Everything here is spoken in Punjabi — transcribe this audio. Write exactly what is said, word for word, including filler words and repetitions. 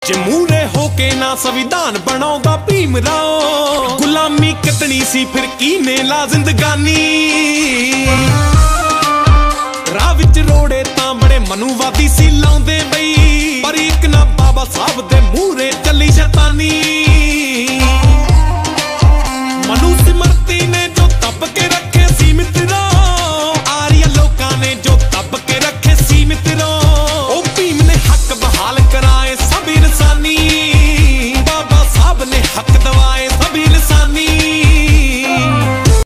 ਜੇ ਮੂਰੇ ਹੋ ਕੇ ਨਾ ਸੰਵਿਧਾਨ ਬਣਾਉਂਦਾ ਭੀਮ ਰਾਓ, ਗੁਲਾਮੀ ਕੱਟਣੀ ਸੀ ਫਿਰ ਕੀ ਨੇ ਲਾ ਜ਼ਿੰਦਗਾਨੀ।